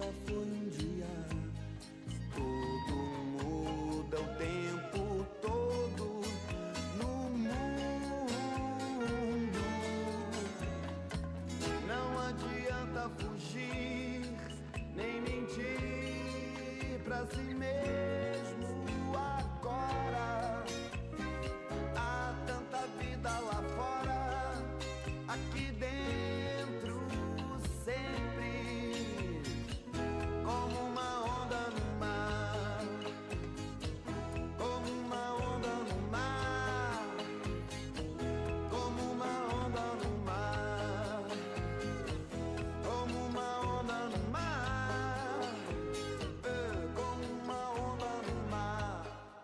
foi um dia. Tudo muda o tempo todo no mundo. Não adianta fugir, nem mentir pra si mesmo agora. Há tanta vida lá fora, aqui dentro sempre, como uma onda no mar, como uma onda no mar, como uma onda no mar, como uma onda no mar, como uma onda no mar.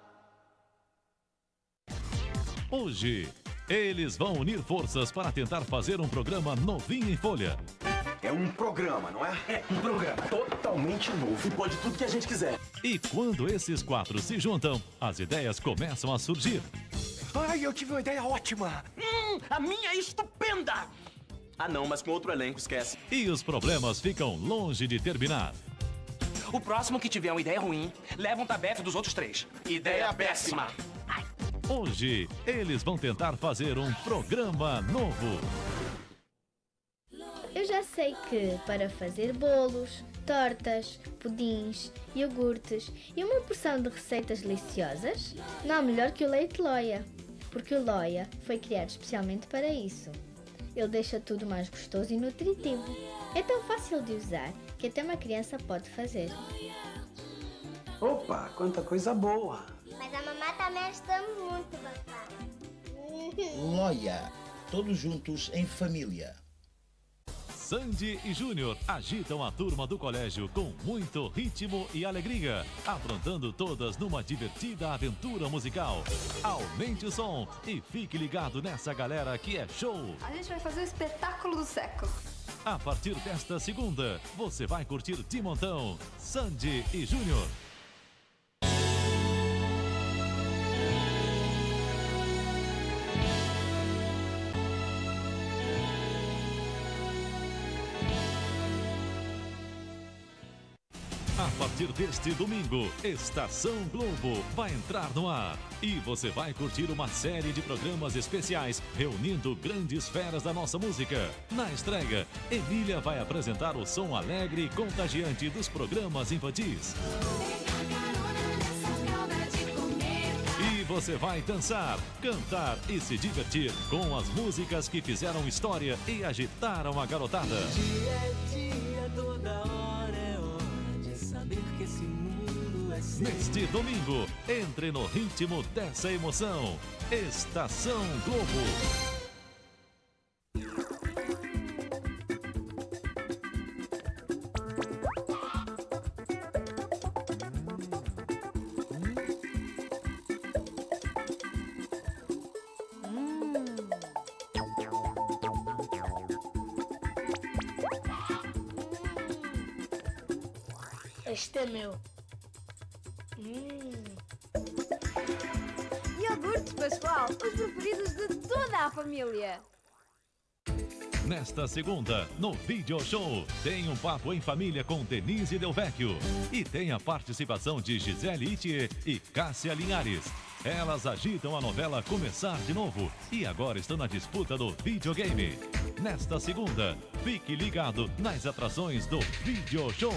Hoje, eles vão unir forças para tentar fazer um programa novinho em folha. É um programa, não é? É um programa totalmente novo. E pode tudo que a gente quiser. E quando esses quatro se juntam, as ideias começam a surgir. Ai, eu tive uma ideia ótima. A minha é estupenda. Ah, não, mas com outro elenco, esquece. E os problemas ficam longe de terminar. O próximo que tiver uma ideia ruim, leva um tabefe dos outros três. Ideia péssima. Hoje, eles vão tentar fazer um programa novo. Eu já sei que para fazer bolos, tortas, pudins, iogurtes e uma porção de receitas deliciosas, não há melhor que o leite Loia, porque o Loia foi criado especialmente para isso. Ele deixa tudo mais gostoso e nutritivo. É tão fácil de usar que até uma criança pode fazer. Opa, quanta coisa boa! Mas a mamãe também ajuda muito, papai. Loia, todos juntos em família. Sandy e Júnior agitam a turma do colégio com muito ritmo e alegria, aprontando todas numa divertida aventura musical. Aumente o som e fique ligado nessa galera que é show. A gente vai fazer o espetáculo do século. A partir desta segunda, você vai curtir de montão Sandy e Júnior. A partir deste domingo, Estação Globo vai entrar no ar. E você vai curtir uma série de programas especiais reunindo grandes feras da nossa música. Na estreia, Emília vai apresentar o som alegre e contagiante dos programas infantis. E você vai dançar, cantar e se divertir com as músicas que fizeram história e agitaram a garotada. Dia é dia, toda hora é hora de saber que esse mundo é seu. Neste domingo, entre no ritmo dessa emoção. Estação Globo. Este é meu. Iogurtes, pessoal, os preferidos de toda a família. Nesta segunda, no Video Show, tem um papo em família com Denise Del Vecchio. E tem a participação de Gisele Itier e Cássia Linhares. Elas agitam a novela Começar de Novo e agora estão na disputa do videogame. Nesta segunda, fique ligado nas atrações do Video Show.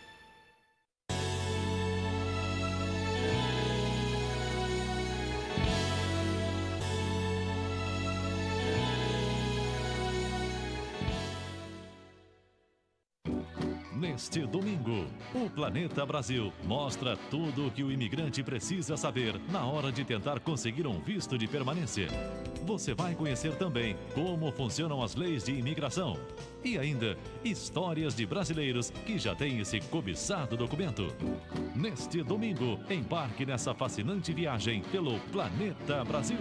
Neste domingo, o Planeta Brasil mostra tudo o que o imigrante precisa saber na hora de tentar conseguir um visto de permanência. Você vai conhecer também como funcionam as leis de imigração e ainda histórias de brasileiros que já têm esse cobiçado documento. Neste domingo, embarque nessa fascinante viagem pelo Planeta Brasil.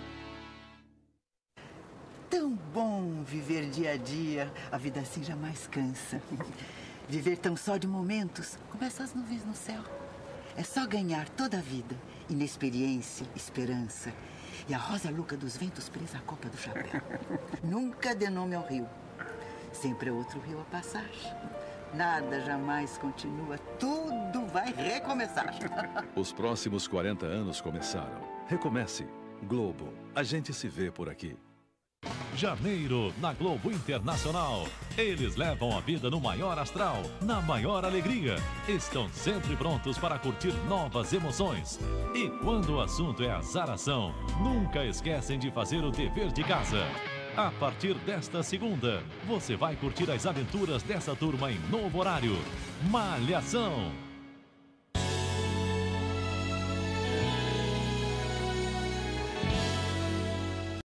Tão bom viver dia a dia, a vida assim jamais cansa. Viver tão só de momentos, como essas nuvens no céu. É só ganhar toda a vida, inexperiência, esperança. E a rosa louca dos ventos presa à copa do chapéu. Nunca dê nome ao rio. Sempre é outro rio a passar. Nada jamais continua, tudo vai recomeçar. Os próximos 40 anos começaram. Recomece. Globo, a gente se vê por aqui. Janeiro, na Globo Internacional. Eles levam a vida no maior astral, na maior alegria. Estão sempre prontos para curtir novas emoções. E quando o assunto é azaração, nunca esquecem de fazer o dever de casa. A partir desta segunda, você vai curtir as aventuras dessa turma em novo horário. Malhação!